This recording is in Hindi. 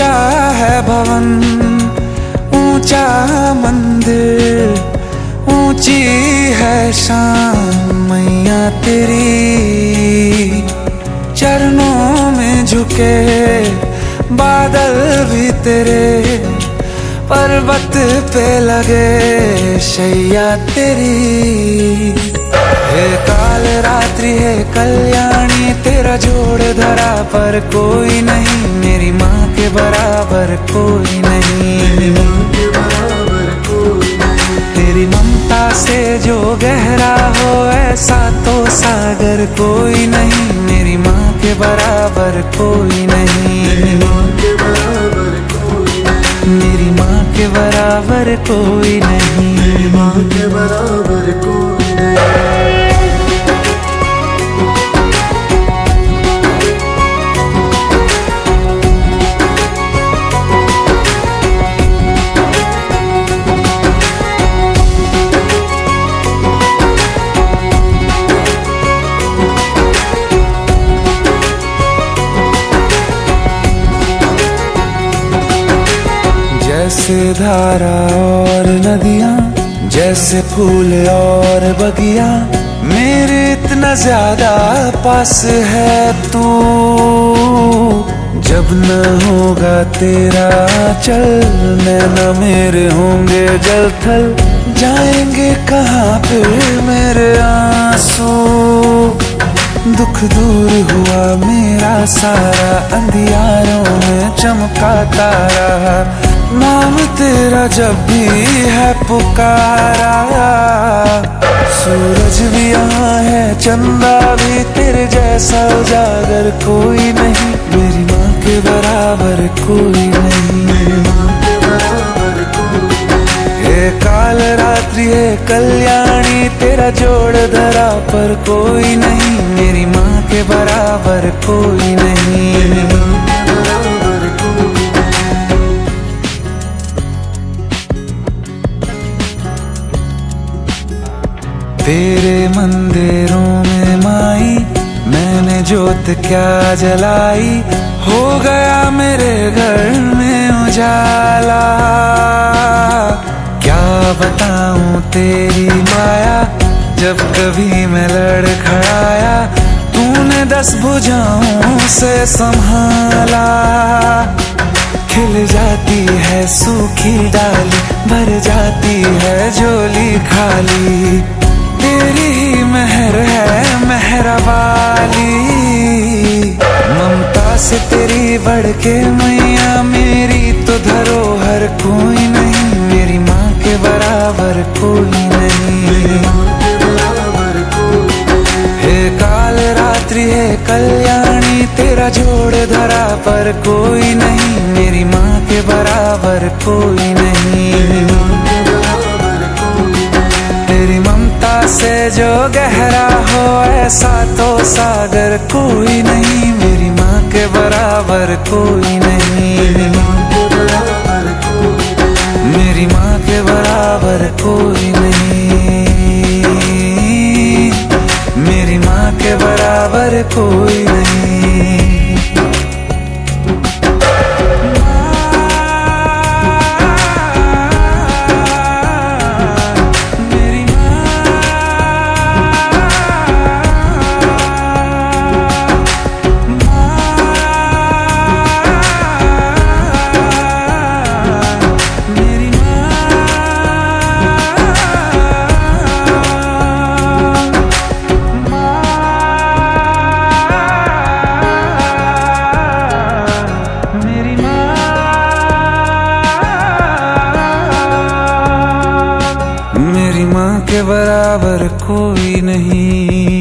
ऊंचा है भवन, ऊंचा मंदिर, ऊंची है शान मैया तेरी। चरणों में झुके बादल भी तेरे, पर्वत पे लगे शैया तेरी। हे काल रात्रि है कल्याणी, तेरा जोड़ धरा पर कोई नहीं, मेरी माँ के बराबर कोई नहीं। तेरी ममता से जो गहरा हो ऐसा तो सागर कोई नहीं, मेरी माँ के बराबर कोई नहीं। मेरी माँ के बराबर कोई नहीं, मेरी माँ के बराबर कोई नहीं। जैसे धारा और नदियाँ, जैसे फूल और बगिया, मेरे इतना ज्यादा पास है तू। जब न होगा तेरा चल, नैना मेरे होंगे जल थल, जाएंगे कहाँ पे मेरे आंसू। दुख दूर हुआ मेरा सारा, अंधियारों में चमका तारा, नाम तेरा जब भी है पुकारा। सूरज भी यहाँ है, चंदा भी, तेरे जैसा उजागर कोई नहीं, मेरी माँ के बराबर कोई नहीं। मेरी माँ के बराबर कोई नहीं। हे काल रात्रि है कल्याणी, तेरा जोड़ धरा पर कोई नहीं, मेरी माँ के बराबर कोई नहीं। मेरी माँ के बराबर कोई नहीं। तेरे मंदिरों में माई मैंने जोत क्या जलाई, हो गया मेरे घर में उजाला। क्या बताऊं तेरी माया, जब कभी मैं लड़खड़ाया, तूने 10 भुजाओं से संभाला। खिल जाती है सूखी डाली, भर जाती है झोली खाली, तेरी ही मेहर है मेहरा वाली। ममता से तेरी बढ़ के मैया, मेरी तो धरोहर कोई नहीं, मेरी माँ के बराबर कोई नहीं। मेरी माँ के बराबर कोई नहीं। हे काल रात्रि है कल्याणी, तेरा जोड़ धरा पर कोई नहीं, मेरी माँ के बराबर कोई नहीं। मेरी माँ के बराबर कोई नहीं। तेरी ममता से जो गहरा हो ऐसा तो सागर कोई नहीं, मेरी माँ के बराबर कोई नहीं। मेरी माँ के बराबर कोई नहीं। मेरी माँ के बराबर कोई नहीं, मेरी माँ के बराबर कोई नहीं। मेरी माँ के बराबर कोई नहीं।